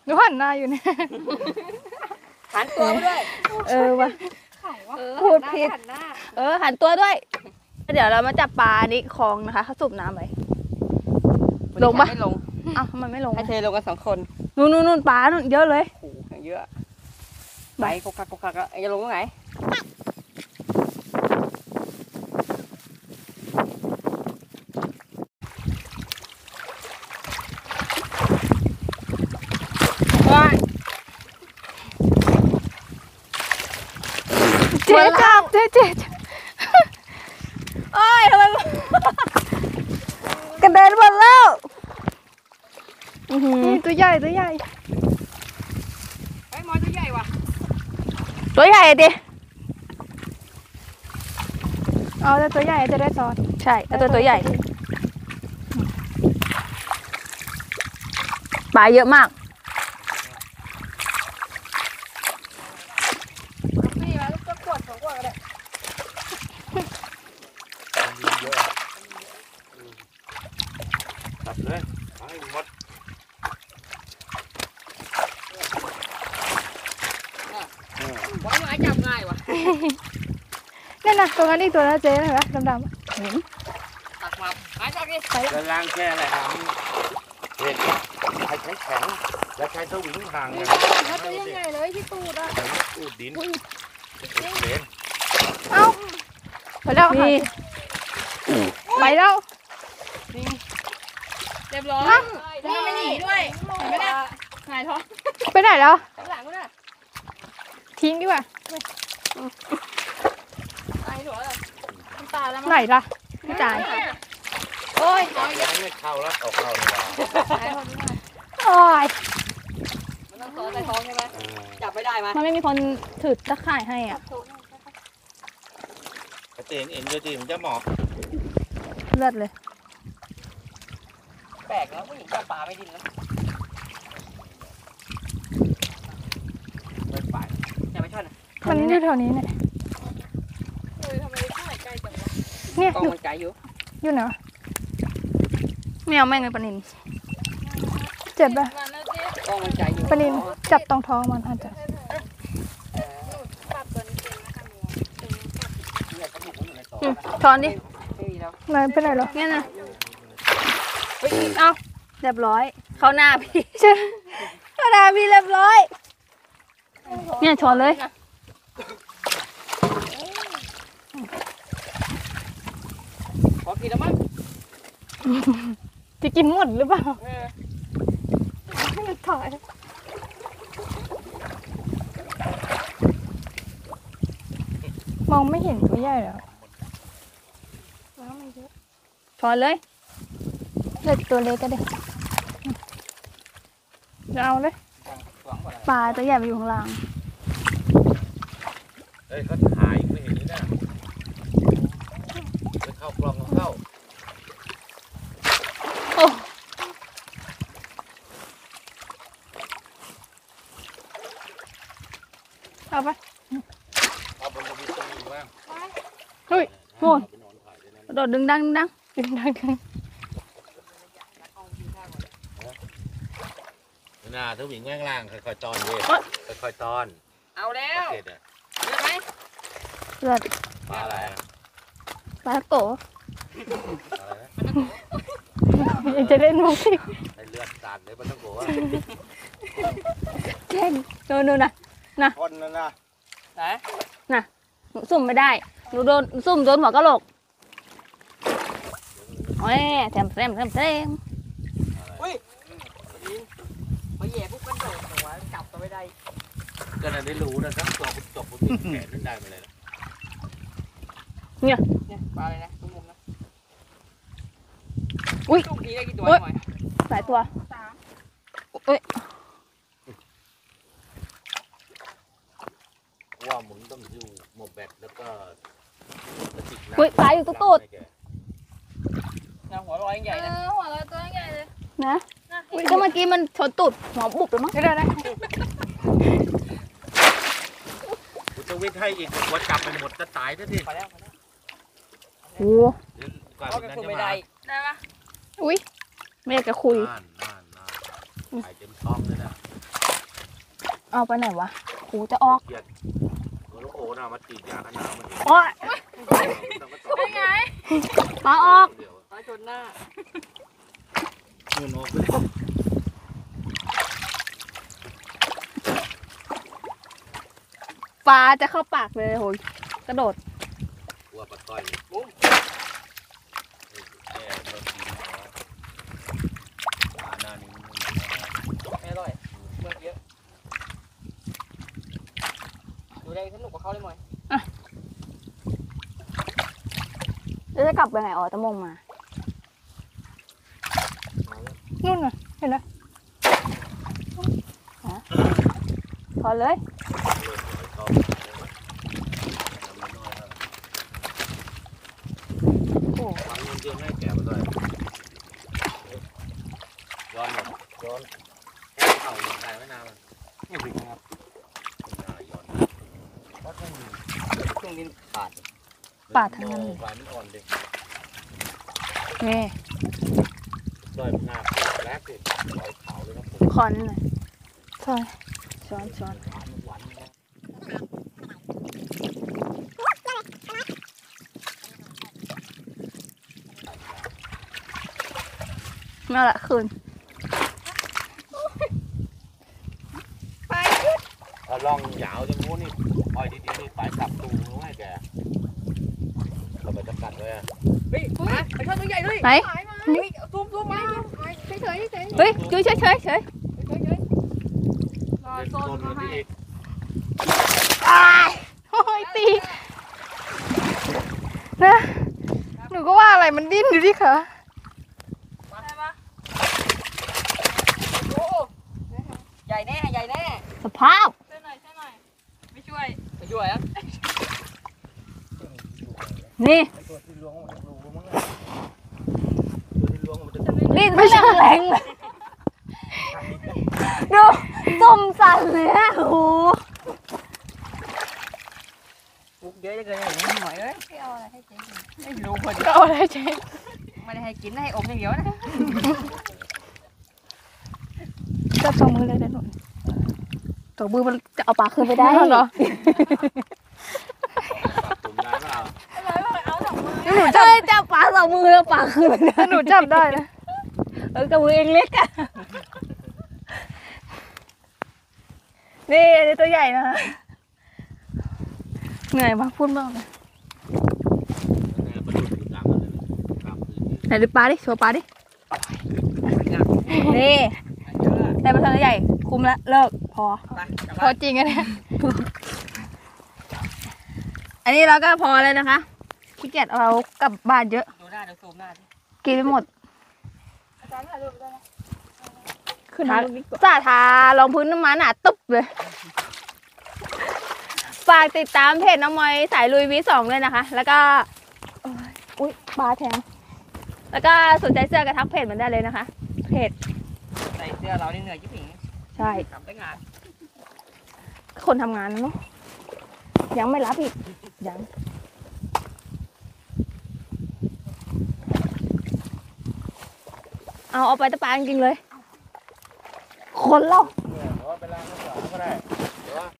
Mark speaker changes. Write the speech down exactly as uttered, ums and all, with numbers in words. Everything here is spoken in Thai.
Speaker 1: ดูหันหน้าอยู่เนี่ย
Speaker 2: หันตัวด้วย
Speaker 1: เออวะพูดผิดเออหันตัวด้วยเดี๋ยวเรามาจับปลานี่คลองนะคะเขาสูบน้ำไปลงปะ
Speaker 2: ไม่ลง
Speaker 1: อ้าวทำไมไม่ลง
Speaker 2: ให้เธอลงกันสองคน
Speaker 1: นู่นนู่นนู่นปลานู่นเยอะเลย
Speaker 2: โอ้โหเยอะใบกกักกกักไอ้จะลงตรงไหน
Speaker 1: เจ๊จับเจ๊เจ๊โอ้ยทำไมกระเด็นหมดแล้วนี่ตัวใหญ่ตัวใหญ่
Speaker 2: ไอ้มอตัวใหญ่ว่ะ
Speaker 1: ตัวใหญ่ดิเอาแต่ตัวใหญ่จะได้ซอสใช่เอาตัวตัวใหญ่ปลาเยอะมาก
Speaker 2: นี่มาลูกก็ขวดสองขวดก็ได้
Speaker 3: ตัดเลยให้หมด
Speaker 2: ว่าไม้จับง่ายว่ะ
Speaker 1: นี่นะตรงนั้นอีกตัวนะเจ๊เห็นไหมดำๆ
Speaker 2: ตักมาไม้จับดิ
Speaker 3: ไปแล้วล้างแค่อะไรครับเห็ดใช้ใช้แข็งแล้วใช้สวิงห่างเลย
Speaker 2: ถ้าตัวยังไงเลยที่ตูดอ่ะ
Speaker 3: ตูดดินเห็น
Speaker 1: เอ้าไปแล้วนี่ไปแล้ว
Speaker 2: เรียบร้อยแล้วไม่หนีด้วยเห็นไหมล่ะหายท้อง
Speaker 1: ไปไหนแล้ว
Speaker 2: หลังก็ได้
Speaker 1: ทิ้งดีกว่า
Speaker 2: ตายหรอตายแล้ว
Speaker 1: ไหนล่ะไม่ตาย
Speaker 2: โอ้ย
Speaker 3: ไม่เข้าแล้วออกเข้าเลย
Speaker 1: โอ้ย
Speaker 2: มันต้องซ้อนในท้องใช่ไหมจับไม่ได้ไหม
Speaker 1: มันไม่มีคนถือตะข่ายให้อ่ะ
Speaker 3: เตียงเอ็นเลยตีมันจะหมอบ
Speaker 1: เลือดเลย
Speaker 2: แปลกแล้วผู้หญิงจับปลาไม่ดิ้นแล้ว
Speaker 3: ไม่ไป
Speaker 2: อย่าไปช่อนนะ
Speaker 1: มันอยู่แถวนี้เนี่ย
Speaker 2: เฮ้ยทำไมข้าวไก่จังวะ
Speaker 1: เนี่ย
Speaker 2: กองมันไก่อยู่
Speaker 1: อยู่ไหนไม่เอาแม่งเลยปนินเจ็บป่ะ
Speaker 2: กองมันไก่อยู่
Speaker 1: ปนินจับตรงท้องมันอาจจะช้อนดิไหนไปไหนหรอเนี่ยนะเอาเรียบร้อยเขาหน้าพี่เขาหน้าพี่เรียบร้อยเนี่ยช้อนเลย
Speaker 2: ขอกินแล้วมั้ง
Speaker 1: จะกินหมดหรือเปล่าถ่ายมองไม่เห็นตัวใหญ่แล้วช้อนเลยเด็ดตัวเล็กก็ได้จะเอาเลยปลาตัวใหญ่ไปอยู่ข้างล่าง
Speaker 3: เฮ้ยเขาถ่ายไม่เห็นนี่นะไปเข้ากล่องเข้า
Speaker 1: โอ้เอาไป
Speaker 3: เอาไปตรงนี้ตรงนี้บ้าง
Speaker 1: เฮ้ยโหดโดดดึงดังดึงดังดึงดังดึง
Speaker 3: น่าถ้าวิ่งแม่งล่างค่อยๆตอนเว้ยค่อยๆตอน
Speaker 2: เอาแล้วเลือดไหม
Speaker 1: เลือด
Speaker 3: ปลาอะไร
Speaker 1: ปลาโกยังจะเล่นมุกสิ
Speaker 3: เลือดสาดเลยปลาโกะ
Speaker 1: เก่งโดนดูนะนะ
Speaker 3: คนนั่นนะ
Speaker 2: นะ
Speaker 1: นะหนูซุ่มไม่ได้หนูโดนซุ่มโดนหัวกะโหลกโอ้ยแถมแถมแถมแถม
Speaker 2: อุ้ยมาแย่พวกกันโดดหัวจับตัวไม่ได้
Speaker 3: ก็นั่นได้รู้นะทั้งตัวคุณจบคุณแขนนั่นได้มาเลย
Speaker 1: เนี่ย
Speaker 2: เนี่ยปลาอะไรนะตุ้มมุมนะ
Speaker 1: อุ้ย
Speaker 2: ตุ้มนี้ได้กี่ตัวหน่อย
Speaker 1: หลายตัวสามอุ้ย
Speaker 3: ว่าหมุนต้องอยู่โมแบตแล้วก็
Speaker 1: อุ้ยปลาอยู่ตุ๊ดตุ๊ด
Speaker 2: หัวลอยใหญ่นะหัวลอยตัวใหญ่เลย
Speaker 1: นะก็เมื่อกี้มันชนตุดหัวบุบเลยมั้งได้ได้
Speaker 3: คุณจะวิ่งให้อีกหัวจับไปหมดจะตายซะที
Speaker 2: พอแล้วพอแล้ว
Speaker 1: โอ้
Speaker 3: กว่านั้นจะมา
Speaker 2: ได้ปะ
Speaker 1: อุ้ยไม่อยากจะคุย
Speaker 3: น่านน่านน่านหายเต็มท้องเลยนะ
Speaker 1: เอาไปไหนวะกูจะออก
Speaker 3: เกียดโอ้โหโอ้น่ะมาตีดยาขนาดมัน
Speaker 1: โอ๊ย
Speaker 3: เป็นไง
Speaker 1: ปลาออก
Speaker 2: ปลาชนหน้า
Speaker 3: เงินออกไปแล้ว
Speaker 1: ปลาจะเข้าปากเลยโหยกระโดด
Speaker 3: กลัวปลาต้อยนี่มุ้งแย่เราตีปลาหน้านี้
Speaker 2: ไม่อร่อยเมื่อเยอะดูได้สนุกกว่าเขาเลยมั้ย
Speaker 1: แล้วจะกลับไปไหนอ๋อตะมงมานู่นน่ะเห็นไหมฮะพอเลยโอ้
Speaker 3: วางเงินเยอะให้แกมาด้วยย้อนย้อนแค่เข่าหนึ่งได้ไม่นานมันไม่ถึงครับย้อนก็ต้องมี
Speaker 2: ช่วงนี้ขาด
Speaker 1: ปาดทั้งนั้นเลย
Speaker 3: ปลาไม่อ่อนเลย
Speaker 1: นี่
Speaker 3: ด้อยหน้าแรกเลยรอยขาวเลยครับผม
Speaker 1: คอนหน่อยช้อนช้อนช้อน
Speaker 3: หวานหวานนะ
Speaker 1: มาละคืน
Speaker 3: เอาลองยาวจะงูนี่ปล่อยดีๆนี่ไปกลับตูนู้ให้แกเราไปจะกัดเลยอ่ะ
Speaker 2: เฮ้ยมาไปชนตัวใหญ่เลย
Speaker 1: ไหน
Speaker 2: เฮ้ยซูมซูมมาเฉยเฉยเฉย
Speaker 1: เฮ้ยจุ้ยเฉยเฉยเฉย
Speaker 2: เฉยเฉยรอ
Speaker 3: เล่น
Speaker 2: โซ
Speaker 3: โซ
Speaker 2: น
Speaker 3: น
Speaker 2: มา
Speaker 3: มา
Speaker 2: ให้
Speaker 3: ที่อีก
Speaker 1: อ้ายโอ้ยตีนะหนูก็ว่าอะไรมันดิ้นอยู่ดิคะ
Speaker 2: ได้ปะโอ้ใหญ่แน่ใหญ่แน่
Speaker 1: สภาพ
Speaker 2: ช่วยหน่อยช่วยหน่อยไม่ช่วยไม่ช่วยอ่ะ
Speaker 1: นี่
Speaker 3: ตัวที่ล้วงมันรู้มั้งตัวที่ล้วงมันจะ
Speaker 1: ดิ้นไม่ใช่แรงเลยดูส้มสั่นเลยอะโอ้โห
Speaker 2: ปุ๊กเยอะจะเกินอย่างนี้หน่อยเอ้ยไม่เอาอะไรให้เจ๊ไม่รู้คน
Speaker 1: ก็เอาอะไรเจ๊
Speaker 2: ไม่ได้ให้กินให้อมอย่างเดียวนะ
Speaker 1: จับสองมือเลยนะหนูตัวมือมันจะเอาปลาขึ้นไปได้เหรอ
Speaker 3: ตุ่มได้เปล่า
Speaker 1: หนูจับจับปลาสองมือแล้วปลาขึ้นไปได้หนูจับได้นะเออกับมือเองเล็กอะนี่อันนี้ตัวใหญ่นะเหนื่อยมากพูดมากเลย
Speaker 3: ประดุดกลางมันเลยกลางพื้นที่
Speaker 1: ไหนดูปลาดิโชว์ปลาดินี่ได้ปลาตัวใหญ่คุ้มละเลิกพอพอจริงอะเนี่ยอันนี้เราก็พอเลยนะคะขี้เกียจเอากลับบ้านเยอะ
Speaker 2: ดูหน้าดูซูมหน้าดิ
Speaker 1: กินไปหมด
Speaker 2: อาจารย์ถ่ายรูปไปด้วยนะ
Speaker 1: ขึ้นสาทารองพื้นน้ำมันหนาตึ๊บเลย ฝากติดตามเพจน้องมอยสายลุยวีสองด้วยนะคะ แล้วก็โอ้ยอุ้ยปลาแทง แล้วก็สนใจเสื้อกระทักเพจมันได้เลยนะคะ เพจ
Speaker 2: ใส่เสื้อเรานี่เหนื่อยยิ่งผิง
Speaker 1: ใช่
Speaker 2: ทำได้งาน
Speaker 1: คนทำงานเนาะยังไม่รับอีก ยัง เอาเอาไปตะปาจริงๆเลย คนเรา